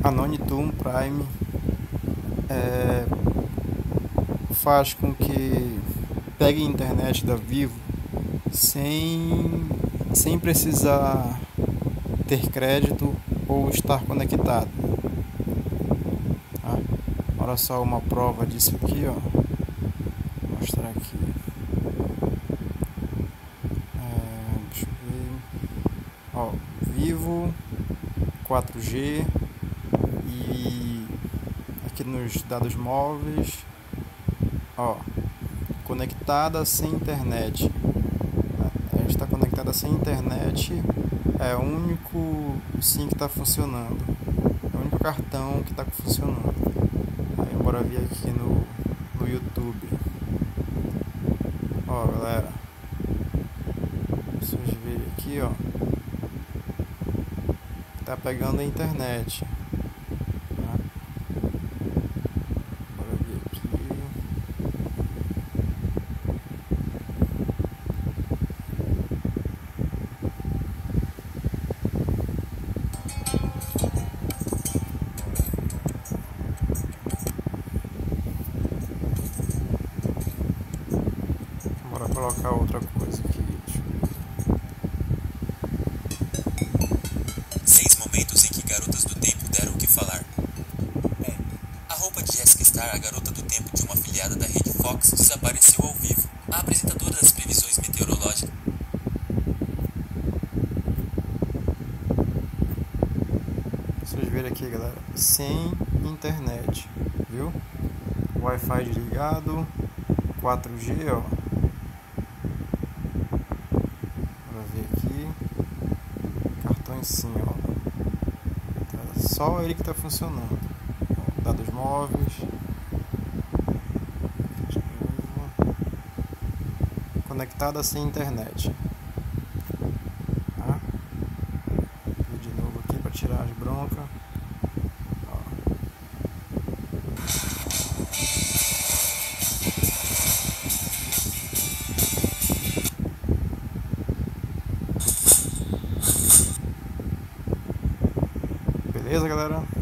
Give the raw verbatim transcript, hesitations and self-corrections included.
A Nonitune Prime é, faz com que pegue a internet da Vivo sem, sem precisar ter crédito ou estar conectado. Tá? Olha só uma prova disso aqui, ó. Vou mostrar aqui. É, deixa eu ver. Ó, Vivo quatro G e aqui nos dados móveis, ó, conectada sem internet. Ela está conectada sem internet, é o único sim que está funcionando, é o único cartão que está funcionando. Aí bora ver aqui no, no YouTube. Ó galera, vocês verem aqui, ó, tá pegando a internet. Tá? Bora ver aqui. Bora colocar outra coisa aqui. Deixa eu ver. Seis momentos em que garotas do tempo deram o que falar. um. A roupa de Jessica Star, a garota do tempo de uma afiliada da rede Fox, desapareceu ao vivo. A apresentadora das previsões meteorológicas. Vocês verem aqui, galera, sem internet, viu? Wi-Fi desligado, quatro G, ó. Bora ver aqui. Cartões sim, ó. Tá só ele que tá funcionando. Ó, dados móveis. Conectada sem internet. Tá? Vou de novo aqui para tirar as broncas. Ó. Beleza, galera?